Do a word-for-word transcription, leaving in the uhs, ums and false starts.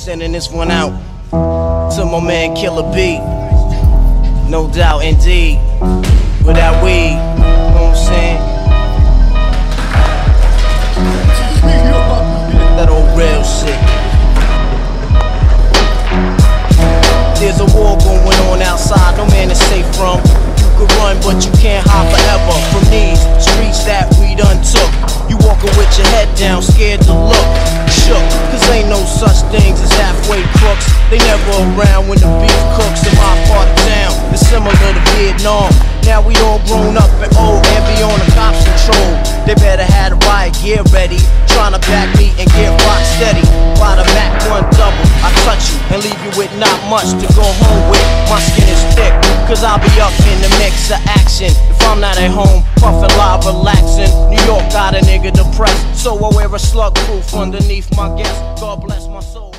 Sending this one out to my man Killer B. No doubt, indeed. With that weed, you know what I'm saying? That old real shit. There's a war going on outside, no man is safe from. You could run, but you can't hide forever from these streets that we done took. You walking with your head down, scared to look, shook, cause ain't no such things as halfway crooks. They never around when the beef cooks. In my part of town, it's similar to Vietnam. Now we all grown up and old and be on the cops' control. They better have the riot gear ready, trying to back me and get rock steady. By the Mac one double, I touch you and leave you with not much to go home with. My skin is thick, cause I'll be up in the mix of action. If I'm not at home, puffin' live, relaxing. New York got a nigga depressed, so I wear a slug proof underneath my guest. God bless my soul.